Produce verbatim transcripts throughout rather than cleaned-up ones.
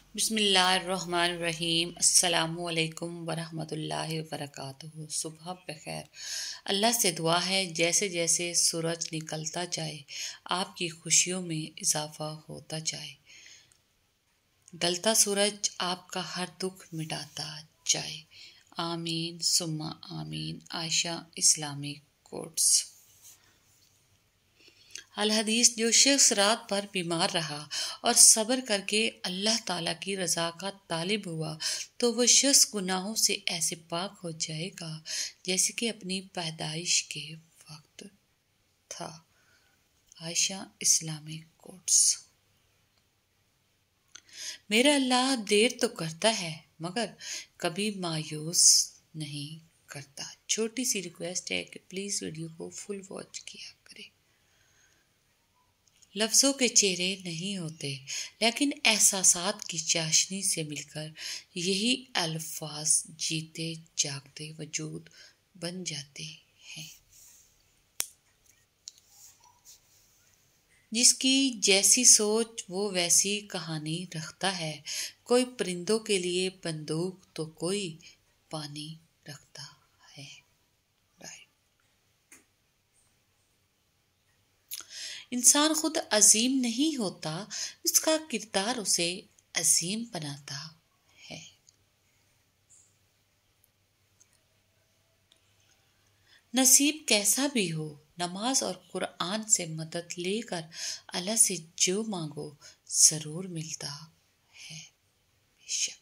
बिस्मिल्लाहिर्रहमानिर्रहीम। अस्सलामुअलैकुम वरहमतुल्लाहि वबरकातुहू। सुबह बखैर। अल्लाह से दुआ है जैसे जैसे सूरज निकलता जाए आपकी खुशियों में इजाफा होता जाए, ढलता सूरज आपका हर दुख मिटाता जाए। आमीन सुम्मा आमीन। Ayesha Islamic quotes. अल हदीस, जो शख्स रात भर बीमार रहा और सब्र करके अल्लाह ताला की रज़ा का तालिब हुआ तो वह शख्स गुनाहों से ऐसे पाक हो जाएगा जैसे कि अपनी पैदाइश के वक्त था। Ayesha Islamic quotes. मेरा अल्लाह देर तो करता है मगर कभी मायूस नहीं करता। छोटी सी रिक्वेस्ट है कि प्लीज़ वीडियो को फुल वॉच किया करें। लफ्ज़ों के चेहरे नहीं होते, लेकिन एहसासात की चाशनी से मिलकर यही अल्फाज जीते जागते वजूद बन जाते हैं। जिसकी जैसी सोच वो वैसी कहानी रखता है। कोई परिंदों के लिए बंदूक तो कोई पानी रखता है। इंसान खुद अजीम नहीं होता, उसका किरदार उसे अजीम बनाता है। नसीब कैसा भी हो, नमाज और कुरान से मदद लेकर अल्लाह से जो मांगो जरूर मिलता है। बेशक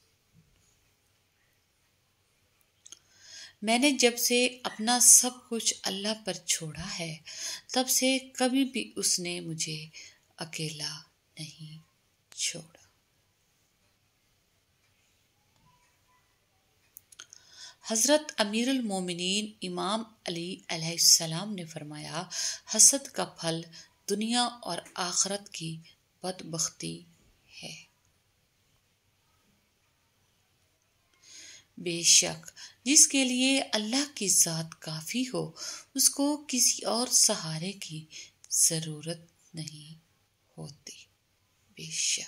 मैंने जब से अपना सब कुछ अल्लाह पर छोड़ा है तब से कभी भी उसने मुझे अकेला नहीं छोड़ा। हज़रत अमीरुल मोमिनीन इमाम अली अलैहिस्सलाम ने फरमाया, हसद का फल दुनिया और आखिरत की बदबख्ती है। बेशक जिसके लिए अल्लाह की ज़ात काफ़ी हो, उसको किसी और सहारे की ज़रूरत नहीं होती। बेशक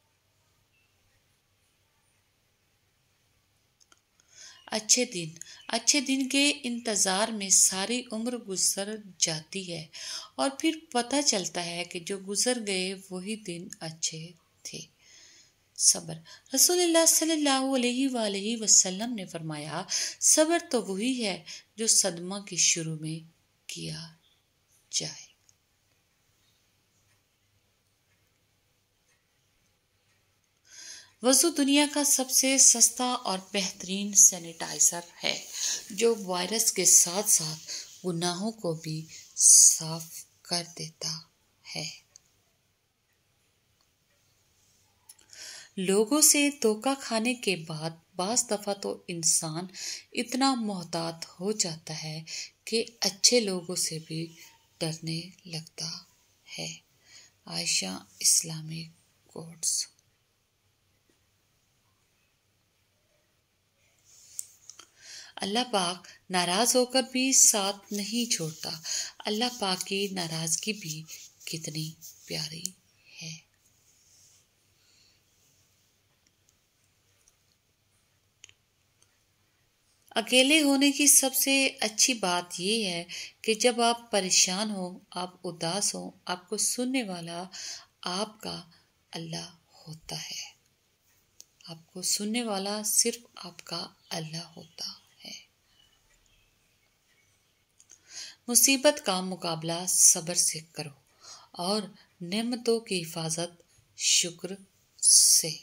अच्छे दिन अच्छे दिन के इंतज़ार में सारी उम्र गुजर जाती है और फिर पता चलता है कि जो गुजर गए वही दिन अच्छे थे। सब्र। रसूलुल्लाह सल्लल्लाहु अलैहि वसल्लम ने फरमाया, सब्र तो वही है जो सदमा के शुरू में किया जाए। वज़ू दुनिया का सबसे सस्ता और बेहतरीन सैनिटाइजर है जो वायरस के साथ साथ गुनाहों को भी साफ कर देता है। लोगों से धोखा खाने के बाद बास दफा तो इंसान इतना मोहतात हो जाता है कि अच्छे लोगों से भी डरने लगता है। Ayesha Islamic quotes. अल्लाह पाक नाराज होकर भी साथ नहीं छोड़ता। अल्लाह पाक की नाराजगी भी कितनी प्यारी है। अकेले होने की सबसे अच्छी बात यह है कि जब आप परेशान हो, आप उदास हो, आपको सुनने वाला आपका अल्लाह होता है। आपको सुनने वाला सिर्फ आपका अल्लाह होता है। मुसीबत का मुकाबला सब्र से करो और नेमतों की हिफाजत शुक्र से।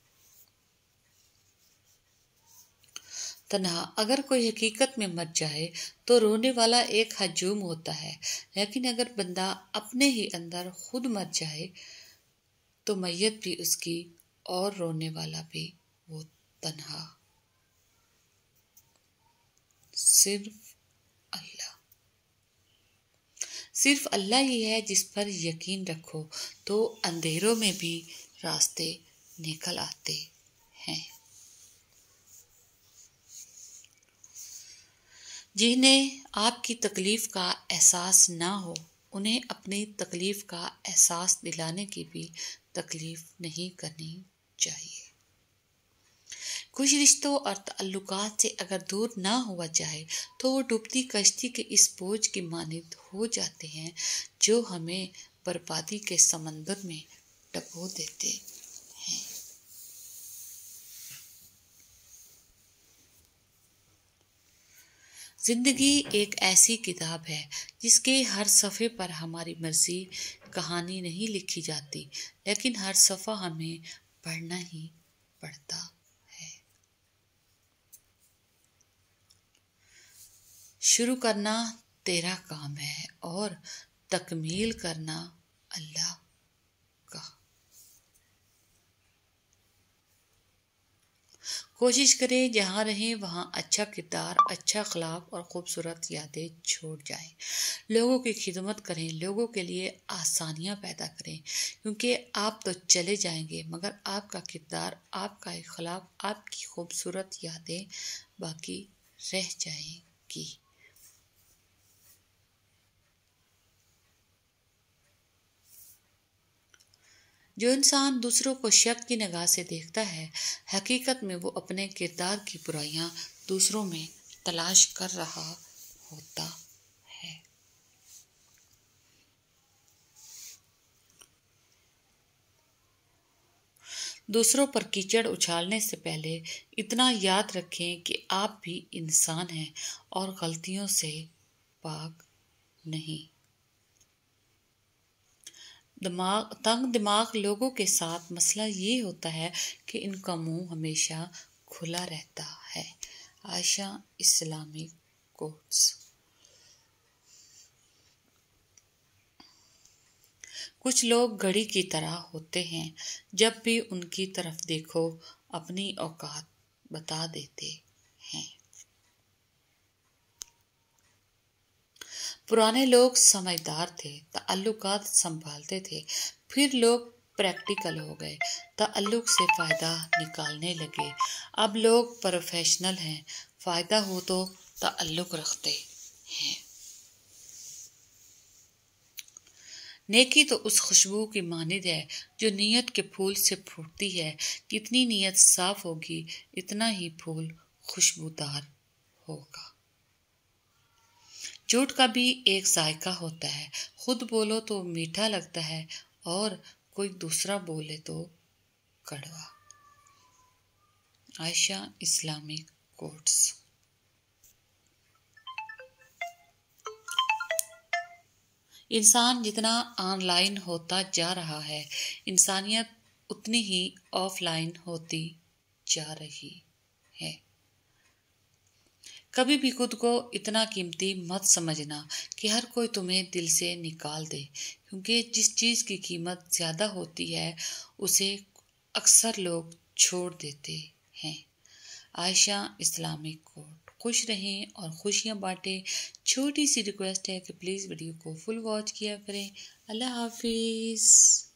तन्हा अगर कोई हकीकत में मर जाए तो रोने वाला एक हजूम होता है, लेकिन अगर बंदा अपने ही अंदर खुद मर जाए तो मैयत भी उसकी और रोने वाला भी वो तन्हा। सिर्फ अल्लाह सिर्फ अल्लाह ही है जिस पर यकीन रखो तो अंधेरों में भी रास्ते निकल आते हैं। जिन्हें आपकी तकलीफ का एहसास ना हो, उन्हें अपनी तकलीफ का एहसास दिलाने की भी तकलीफ नहीं करनी चाहिए। कुछ रिश्तों और ताल्लुकात से अगर दूर ना हुआ जाए तो वो डूबती कश्ती के इस बोझ की मानिंद हो जाते हैं जो हमें बर्बादी के समंदर में डुबो देते हैं। जिंदगी एक ऐसी किताब है जिसके हर सफ़े पर हमारी मर्जी कहानी नहीं लिखी जाती, लेकिन हर सफ़ा हमें पढ़ना ही पड़ता है। शुरू करना तेरा काम है और तकमील करना अल्लाह का। कोशिश करें जहाँ रहें वहाँ अच्छा किरदार, अच्छा अखलाक और खूबसूरत यादें छोड़ जाएं। लोगों की खिदमत करें, लोगों के लिए आसानियाँ पैदा करें, क्योंकि आप तो चले जाएंगे मगर आपका किरदार, आपका अखलाक, आपकी खूबसूरत यादें बाकी रह जाएंगी। जो इंसान दूसरों को शक की निगाह से देखता है, हकीकत में वो अपने किरदार की बुराइयां दूसरों में तलाश कर रहा होता है। दूसरों पर कीचड़ उछालने से पहले इतना याद रखें कि आप भी इंसान हैं और गलतियों से पाक नहीं। दिमाग तंग दिमाग लोगों के साथ मसला ये होता है कि इनका मुंह हमेशा खुला रहता है। Ayesha Islamic quotes. कुछ लोग घड़ी की तरह होते हैं, जब भी उनकी तरफ देखो अपनी औकात बता देते हैं। पुराने लोग समझदार थे, ताल्लुकात संभालते थे, फिर लोग प्रैक्टिकल हो गए, ताल्लुक से फ़ायदा निकालने लगे। अब लोग प्रोफेशनल हैं, फ़ायदा हो तो ताल्लुक रखते हैं। नेकी तो उस खुशबू की मानिद है जो नीयत के फूल से फूटती है। जितनी नीयत साफ होगी इतना ही फूल खुशबूदार होगा। झूठ का भी एक जायका होता है, खुद बोलो तो मीठा लगता है और कोई दूसरा बोले तो कड़वा। Ayesha Islamic quotes. इंसान जितना ऑनलाइन होता जा रहा है, इंसानियत उतनी ही ऑफलाइन होती जा रही है। कभी भी खुद को इतना कीमती मत समझना कि हर कोई तुम्हें दिल से निकाल दे, क्योंकि जिस चीज़ की कीमत ज़्यादा होती है उसे अक्सर लोग छोड़ देते हैं। Ayesha Islamic quote. खुश रहें और खुशियाँ बांटें। छोटी सी रिक्वेस्ट है कि प्लीज़ वीडियो को फुल वॉच किया करें। अल्लाह हाफिज़।